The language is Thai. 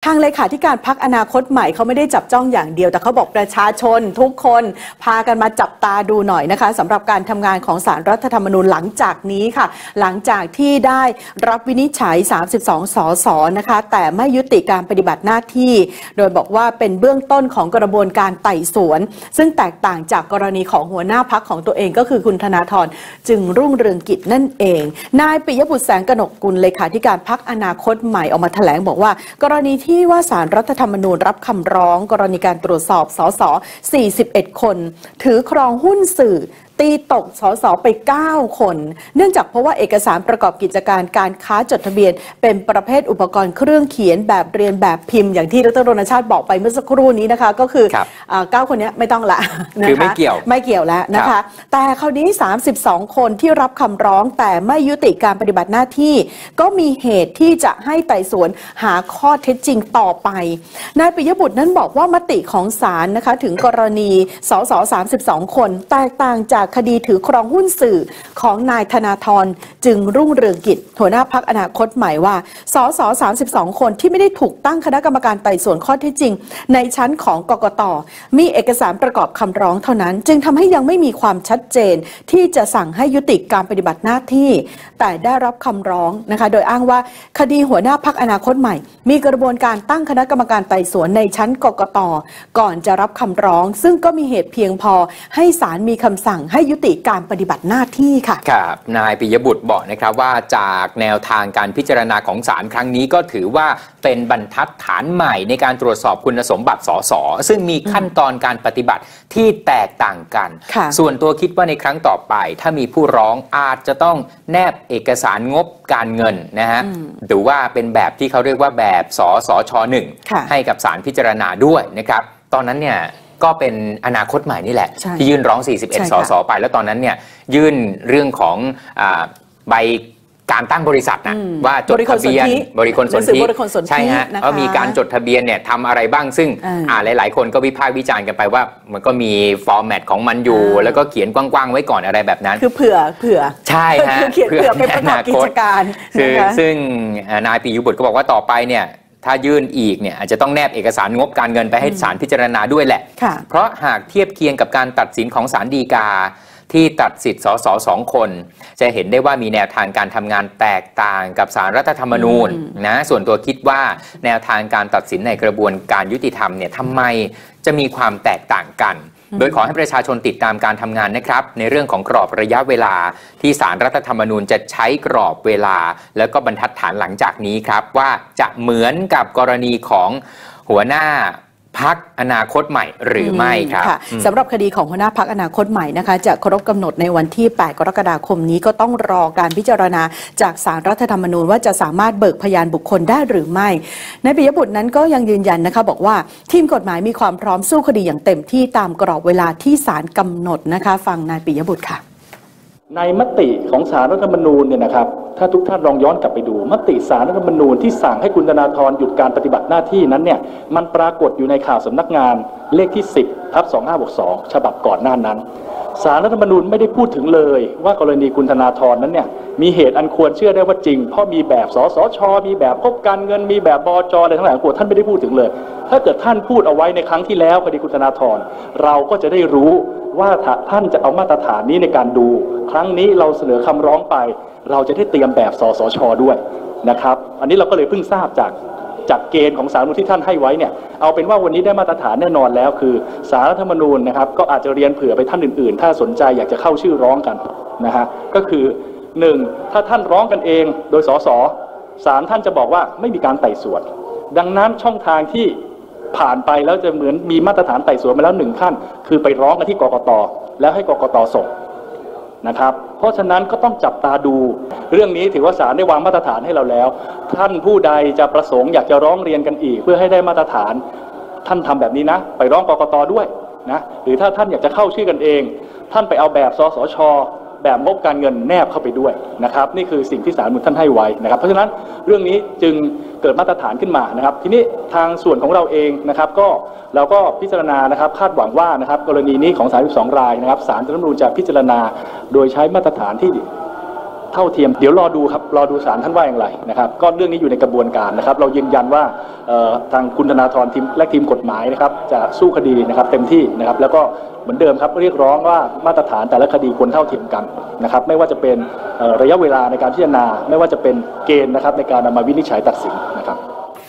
ทางเลขาธิการพรรคอนาคตใหม่เขาไม่ได้จับจ้องอย่างเดียวแต่เขาบอกประชาชนทุกคนพากันมาจับตาดูหน่อยนะคะสำหรับการทำงานของศาลรัฐธรรมนูญหลังจากนี้ค่ะหลังจากที่ได้รับวินิจฉัย32 สสนะคะแต่ไม่ยุติการปฏิบัติหน้าที่โดยบอกว่าเป็นเบื้องต้นของกระบวนการไต่สวนซึ่งแตกต่างจากกรณีของหัวหน้าพรรคของตัวเองก็คือคุณธนาธรจึงรุ่งเรืองกิจนั่นเองนายปิยบุตรแสงกนกกุลเลขาธิการพรรคอนาคตใหม่ออกมาแถลงบอกว่ากรณีที่ว่าศาลรัฐธรรมนูญรับคำร้องกรณีการตรวจสอบสส41 คนถือครองหุ้นสื่อตีตกสสไป9 คนเนื่องจากเพราะว่าเอกสารประกอบกิจการการค้าจดทะเบียนเป็นประเภทอุปกรณ์เครื่องเขียนแบบเรียนแบบพิมพ์อย่างที่ดร.รณชาติบอกไปเมื่อสักครู่นี้นะคะก็คือ9 คนนี้ไม่ต้องละนะคะคือไม่เกี่ยวแล้วนะคะแต่คราวนี้32 คนที่รับคำร้องแต่ไม่ยุติการปฏิบัติหน้าที่ก็มีเหตุที่จะให้ไต่สวนหาข้อเท็จจริงต่อไปนายปิยบุตรนั้นบอกว่ามติของศาลนะคะถึงกรณีสส32 คนแตกต่างจากคดีถือครองหุ้นสื่อของนายธนาธรจึงรุ่งเรืองกิจหัวหน้าพรรคอนาคตใหม่ว่าสส32 คนที่ไม่ได้ถูกตั้งคณะกรรมการไต่สวนข้อเท็จจริงในชั้นของกกต.มีเอกสารประกอบคำร้องเท่านั้นจึงทำให้ยังไม่มีความชัดเจนที่จะสั่งให้ยุติการปฏิบัติหน้าที่แต่ได้รับคำร้องนะคะโดยอ้างว่าคดีหัวหน้าพรรคอนาคตใหม่มีกระบวนการตั้งคณะกรรมการไต่สวนในชั้นกกต.ก่อนจะรับคำร้องซึ่งก็มีเหตุเพียงพอให้ศาลมีคำสั่งให้ยุติการปฏิบัติหน้าที่ค่ะครับนายปิยบุตรบอกนะครับว่าจากแนวทางการพิจารณาของศาลครั้งนี้ก็ถือว่าเป็นบรรทัดฐานใหม่ในการตรวจสอบคุณสมบัติสสซึ่งมีขั้นตอนการปฏิบัติที่แตกต่างกันส่วนตัวคิดว่าในครั้งต่อไปถ้ามีผู้ร้องอาจจะต้องแนบเอกสารงบการเงินนะฮะหรือว่าเป็นแบบที่เขาเรียกว่าแบบสสช.1 ให้กับศาลพิจารณาด้วยนะครับตอนนั้นเนี่ยก็เป็นอนาคตใหม่นี่แหละที่ยื่นร้อง41 สสไปแล้วตอนนั้นเนี่ยยื่นเรื่องของใบการตั้งบริษัทนะว่าจดทะเบียนบริคลสนธิใช่ฮะก็มีการจดทะเบียนเนี่ยทำอะไรบ้างซึ่งหลายๆคนก็วิพากษ์วิจารณ์กันไปว่ามันก็มีฟอร์แมตของมันอยู่แล้วก็เขียนกว้างๆไว้ก่อนอะไรแบบนั้นคือเผื่อใช่ฮะเผื่อเป็นประกอบกิจการซึ่งนายปิยบุตรก็บอกว่าต่อไปเนี่ยถ้ายื่นอีกเนี่ยอาจจะต้องแนบเอกสารงบการเงินไปให้ศาลพิจารณาด้วยแหละเพราะหากเทียบเคียงกับการตัดสินของศาลฎีกาที่ตัดสิทธิ์สส2 คนจะเห็นได้ว่ามีแนวทางการทำงานแตกต่างกับศาลรัฐธรรมนูญนะส่วนตัวคิดว่าแนวทางการตัดสินในกระบวนการยุติธรรมเนี่ยทำไมจะมีความแตกต่างกันโดยขอให้ประชาชนติดตามการทำงานนะครับในเรื่องของกรอบระยะเวลาที่ศาลรัฐธรรมนูญจะใช้กรอบเวลาแล้วก็บรรทัดฐานหลังจากนี้ครับว่าจะเหมือนกับกรณีของหัวหน้าพรรคอนาคตใหม่หรือไม่ครับสำหรับคดีของหัวหน้าพรรคอนาคตใหม่นะคะจะครบกำหนดในวันที่8 กรกฎาคมนี้ก็ต้องรอการพิจารณาจากศาลรัฐธรรมนูญว่าจะสามารถเบิกพยานบุคคลได้หรือไม่นายปิยบุตรนั้นก็ยังยืนยันนะคะบอกว่าทีมกฎหมายมีความพร้อมสู้คดีอย่างเต็มที่ตามกรอบเวลาที่ศาลกำหนดนะคะฟังนายปิยบุตรค่ะในมติของศาลรัฐธรรมนูญเนี่ยนะครับถ้าทุกท่านลองย้อนกลับไปดูมติศาลรัฐธรรมนูญที่สั่งให้คุณธนาธรหยุดการปฏิบัติหน้าที่นั้นเนี่ยมันปรากฏอยู่ในข่าวสำนักงานเลขที่10/2562ฉบับก่อนหน้านั้นศาลรัฐธรรมนูญไม่ได้พูดถึงเลยว่ากรณีคุณธนาธรนั้นเนี่ยมีเหตุอันควรเชื่อได้ว่าจริงเพราะมีแบบสสช.มีแบบงบการเงินมีแบบบจ.อะไรทั้งหลายท่านไม่ได้พูดถึงเลยถ้าเกิดท่านพูดเอาไว้ในครั้งที่แล้วคดีคุณธนาธรเราก็จะได้รู้ว่าท่านจะเอามาตรฐานนี้ในการดูครั้งนี้เราเสนอคำร้องไปเราจะได้เตรียมแบบสสช.ด้วยนะครับอันนี้เราก็เลยเพิ่งทราบจากเกณฑ์ของศาลรัฐธรรมนูญที่ท่านให้ไว้เนี่ยเอาเป็นว่าวันนี้ได้มาตรฐานแน่นอนแล้วคือศาลรัฐธรรมนูญนะครับก็อาจจะเรียนเผื่อไปท่านอื่นๆถ้าสนใจอยากจะเข้าชื่อร้องกันนะฮะก็คือ1ถ้าท่านร้องกันเองโดยสสศาลท่านจะบอกว่าไม่มีการไต่สวนดังนั้นช่องทางที่ผ่านไปแล้วจะเหมือนมีมาตรฐานไต่สวนมาแล้ว1ขั้นคือไปร้องกันที่กกต.แล้วให้กกต.ส่งนะครับเพราะฉะนั้นก็ต้องจับตาดูเรื่องนี้ถือว่าศาลได้วางมาตรฐานให้เราแล้วท่านผู้ใดจะประสงค์อยากจะร้องเรียนกันอีกเพื่อให้ได้มาตรฐานท่านทำแบบนี้นะไปร้องกกต.ด้วยนะหรือถ้าท่านอยากจะเข้าชื่อกันเองท่านไปเอาแบบสสช.แบบงบการเงินแนบเข้าไปด้วยนะครับนี่คือสิ่งที่ศาลรัฐธรรมนูญท่านให้ไว้นะครับเพราะฉะนั้นเรื่องนี้จึงเกิดมาตรฐานขึ้นมานะครับทีนี้ทางส่วนของเราเองนะครับก็เราก็พิจารณานะครับคาดหวังว่านะครับกรณีนี้ของ32 รายนะครับศาลรัฐธรรมนูญจะพิจารณาโดยใช้มาตรฐานที่เท่าเทียมเดี๋ยวรอดูครับรอดูศาลท่านว่าอย่างไรนะครับก็เรื่องนี้อยู่ในกระบวนการนะครับเรายืนยันว่าทางคุณธนาธรทีมและทีมกฎหมายนะครับจะสู้คดีนะครับเต็มที่นะครับแล้วก็เหมือนเดิมครับเรียกร้องว่ามาตรฐานแต่ละคดีควรเท่าเทียมกันนะครับไม่ว่าจะเป็นระยะเวลาในการพิจารณาไม่ว่าจะเป็นเกณฑ์นะครับในการนำมาวินิจฉัยตัดสินนะครับ